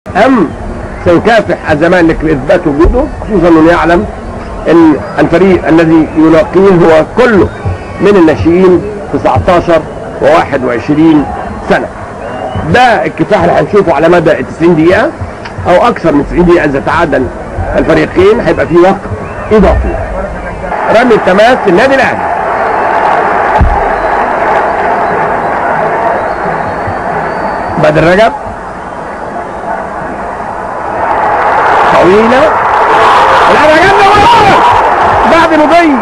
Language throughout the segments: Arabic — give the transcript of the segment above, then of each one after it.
أم سيكافح الزمالك لإثبات وجوده، خصوصا أنه يعلم أن الفريق الذي يلاقيه هو كله من الناشئين 19 و21 سنة. ده الكفاح اللي هنشوفه على مدى 90 دقيقة أو أكثر من 90 دقيقة. إذا تعادل الفريقين هيبقى في وقت إضافي. رمي التماس للنادي الأهلي. بدر رجب طويلة، العبها جامدة بعد مضي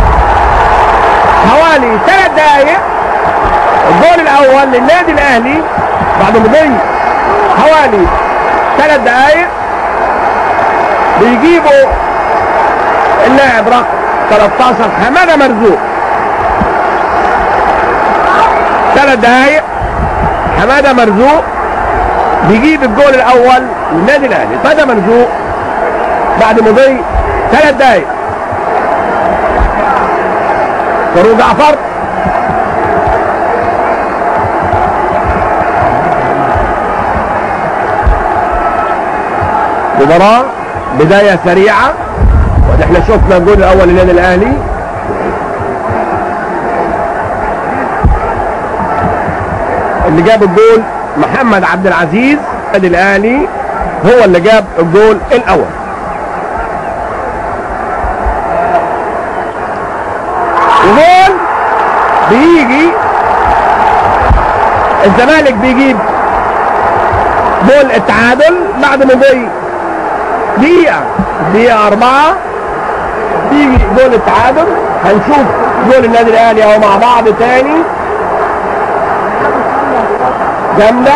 حوالي 3 دقايق. الجول الأول للنادي الأهلي بعد مضي حوالي 3 دقايق، بيجيبوا اللاعب رقم 13 حمادة مرزوق. 3 دقايق حمادة مرزوق بيجيب الجول الأول للنادي الأهلي. حمادة مرزوق بعد مضي 3 دقايق. فاروق جعفر مباراة بداية سريعة، واحنا شفنا الجول الأول للنادي الأهلي. اللي جاب الجول محمد عبد العزيز. النادي الأهلي هو اللي جاب الجول الأول. وجول بيجي الزمالك بيجيب جول التعادل بعد مضي دقيقة 4 بيجي جول التعادل. هنشوف جول النادي الأهلي اهو مع بعض تاني. جامدة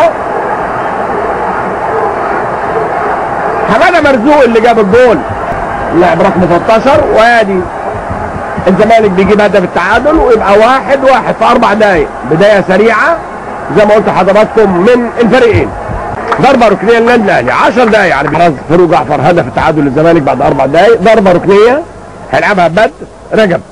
حمادة مرزوق اللي جاب الجول، اللاعب رقم 13. وادي الزمالك بيجيب هدف التعادل ويبقى 1-1 في 4 دقايق. بداية سريعة زي ما قلت لحضراتكم من الفريقين. ضربة ركنية للنادي الأهلي 10 دقايق على بيراز فاروق جعفر. هدف التعادل للزمالك بعد 4 دقايق. ضربة ركنية هيلعبها بدر رجب.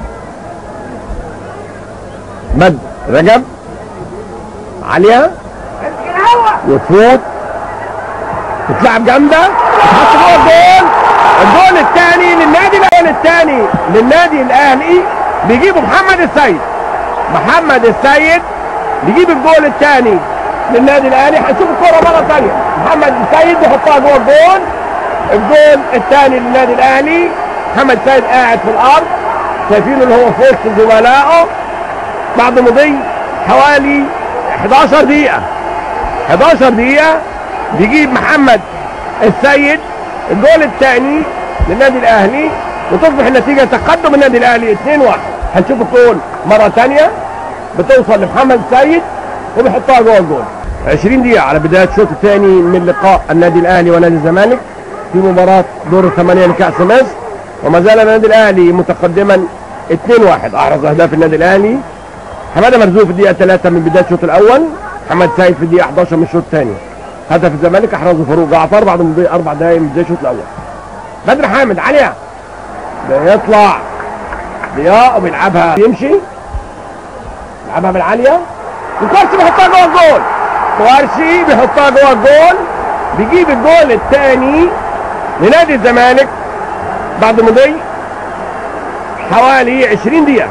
بدر رجب عالية وتفوت تتلعب جامدة تتحط جوه الجول. الجول الثاني للنادي الأهلي. الجول الثاني للنادي الأهلي بيجيبه محمد السيد. محمد السيد بيجيب الجول الثاني للنادي الاهلي. هنشوف الكوره مره ثانيه. محمد السيد بيحطها جوه الجول. الجول الثاني للنادي الاهلي. محمد السيد قاعد في الارض، شايفينه اللي هو في وسط زملائه بعد مضي حوالي 11 دقيقه. 11 دقيقه بيجيب محمد السيد الجول الثاني للنادي الاهلي، وتصبح النتيجه تقدم النادي الاهلي 2-1. هنشوف الجول مره ثانيه بتوصل لمحمد السيد وبيحطها جوه الجول. 20 دقيقة على بداية الشوط الثاني من لقاء النادي الأهلي ونادي الزمالك في مباراة دور الثمانية لكأس مصر، وما زال النادي الأهلي متقدما 2-1. أحرز أهداف النادي الأهلي حمادة مرزوق في الدقيقة 3 من بداية الشوط الأول، محمد سيد في الدقيقة 11 من الشوط الثاني. هدف الزمالك أحرزه فاروق جعفر بعد مضي 4 دقايق من بداية الشوط الأول. بدر حامد عالية بيطلع ضياء وبيلعبها يمشي، يلعبها بالعالية وكوارشي بيحطها جوه الجول. كوارشي بيحطها جوه الجول، بيجيب الجول الثاني لنادي الزمالك بعد مضي حوالي 20 دقيقة.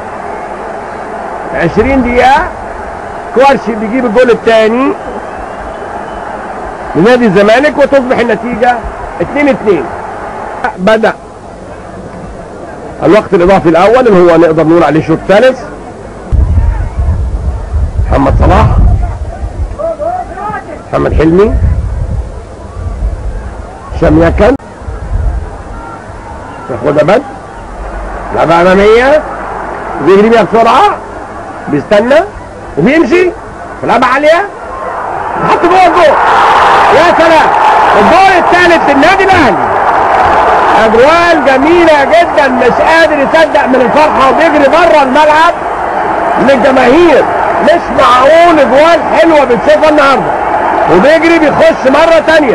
20 دقيقة كوارشي بيجيب الجول الثاني لنادي الزمالك وتصبح النتيجة 2-2. بدأ الوقت الإضافي الأول اللي هو نقدر نقول عليه الشوط الثالث. محمد صلاح، محمد حلمي، هشام يكن، ياخدها بدر، لعبة أمامية بيجري بيها بسرعة، بيستنى وبيمشي، لعبة عالية يحط جوه الجول. يا سلام، الجول الثالث للنادي الأهلي. أجوال جميلة جدا، مش قادر يصدق من الفرحة وبيجري بره الملعب للجماهير. مش معقول اجوال حلوه بنشوفها النهارده. وبيجري بيخش مره ثانيه.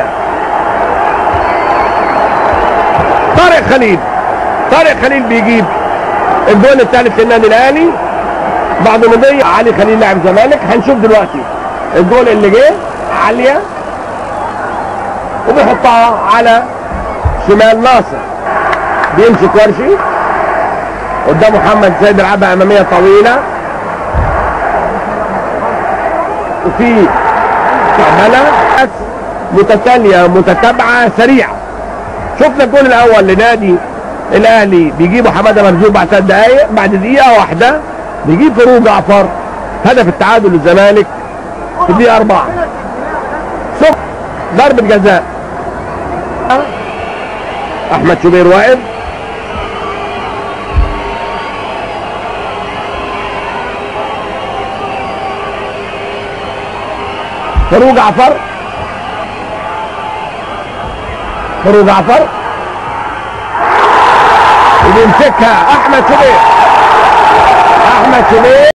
طارق خليل بيجيب الجول الثالث للنادي الاهلي بعد مضي علي خليل لاعب الزمالك. هنشوف دلوقتي الجول اللي جه. عاليه وبيحطها على شمال ناصر. بيمسك ورشي قدام محمد سيد، يلعبها اماميه طويله وفي تعملها متتاليه متتابعه سريعه. شفنا الجول الاول لنادي الاهلي بيجيبوا حماده مرزوق بعد 3 دقائق، بعد دقيقه واحده بيجيب فاروق جعفر هدف التعادل للزمالك في الدقيقه 4. ثم ضربه جزاء احمد شوبير واقف، فاروق جعفر وبيمسكها احمد شوبير